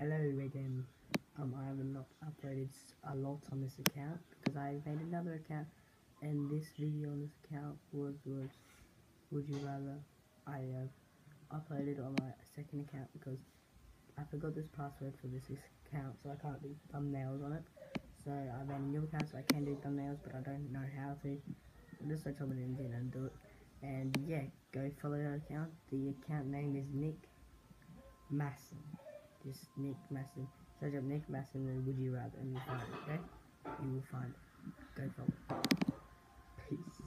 Hello again. I have not uploaded a lot on this account because I made another account, and this video on this account was Would You Rather. I have uploaded on my second account because I forgot this password for this account, so I can't do thumbnails on it. So I made a new account so I can do thumbnails, but I don't know how to. Just search on the internet and do it. And yeah, go follow that account. The account name is Nick Masson. Just Nick Masson. Search up Nick Masson and Would You Rather and you'll find it, okay? You will find it. Go follow. Peace.